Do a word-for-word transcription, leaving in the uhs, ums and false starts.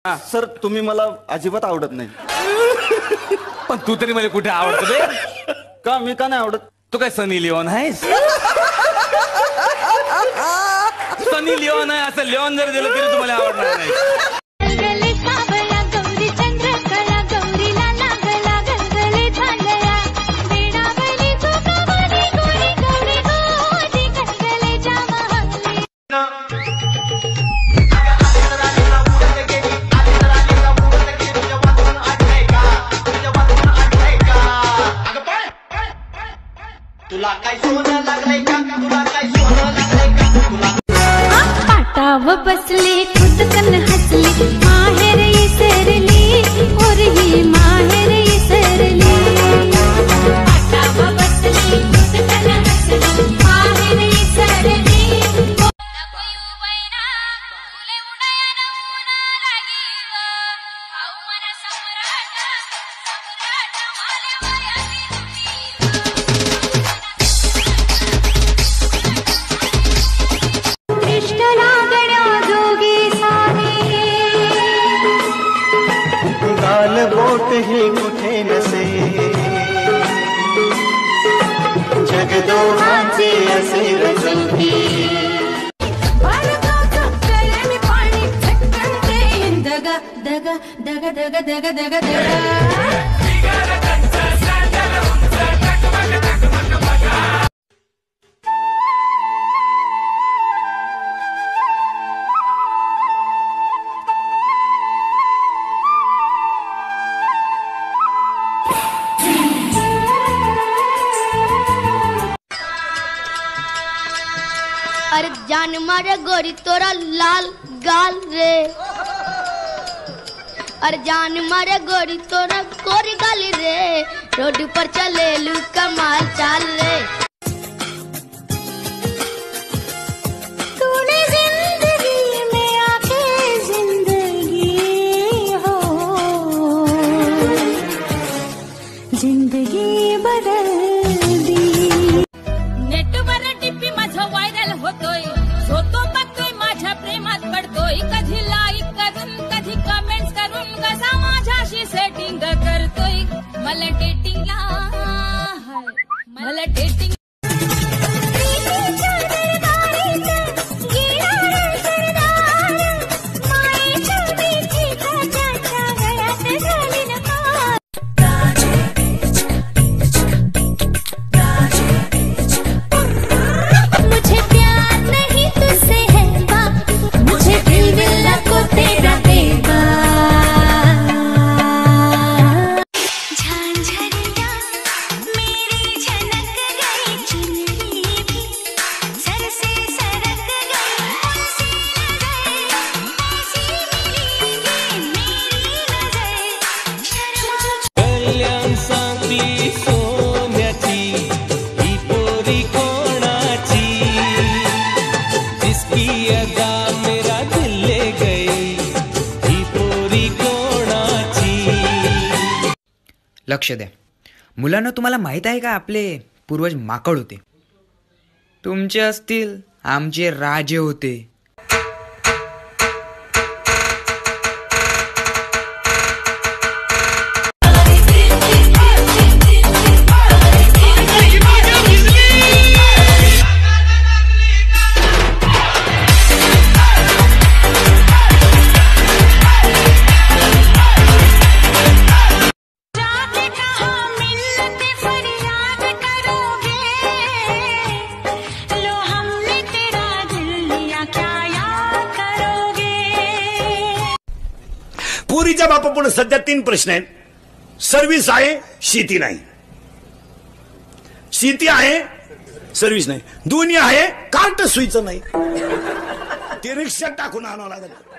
Sir तुम्ही मला अजिबात आवडत नाही. पण तू तरी मला कुठे आवडतो बे? का मी का नाही आवडत? तू काय सनी लिओन आहेस? सनी लिओन आहे असं लिओन जर दिलं तरी तुम्हाला आवडणार नाही. तुला काय सोनं लागलंय का? तुला काय सोनं लागलंय का? तुला पाटाव बसली खुदकन हसली माहेर इसरली और ही माहेर इसरली. पाटाव बसली खुदकन हसली माहेर इसरली. बोट ही कुठे नसे जगदोहाचे असे रचुकी. दग दग दग दग दग दग दग. अरे जान मारे गोरी तोरा लाल गाल रे. अरे जान मारे गोरी तोरा गोरी गाल रे. रोड पर चले लू कमाल चाल रे. तूने जिंदगी में आके जिंदगी हो जिंदगी बदल दी. नेटवर टिप्पी माझं व्हायरल होतोय. होतो बघतोय माझ्या प्रेमात पडतोय. कधी लाईक करून कधी कमेंट्स करून कसा माझ्याशी सेटिंग करतोय. मला डेटिंगला मला डेटिंग लक्ष द्या मुलांना. तुम्हाला माहित आहे का आपले पूर्वज माकड होते? तुमचे असतील आमचे राजे होते. पुरीच्या बापा पुढे सध्या तीन प्रश्न आहेत. सर्व्हिस आहे, शेती नाही. शेती आहे, सर्व्हिस नाही. दोन्ही आहे, कार्ट सुईचं नाही. ते रिक्षा टाकून आणावं लागेल.